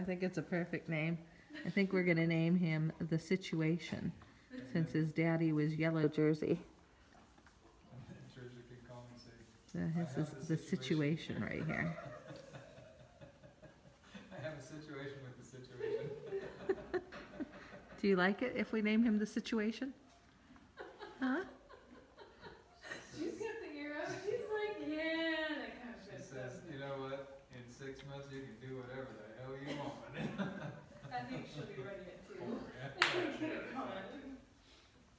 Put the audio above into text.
I think it's a perfect name. I think we're gonna name him The Situation, since his daddy was Yellow Jersey. Jersey can call me and say, This is The Situation right here. I have a situation with the situation. Do you like it if we name him The Situation?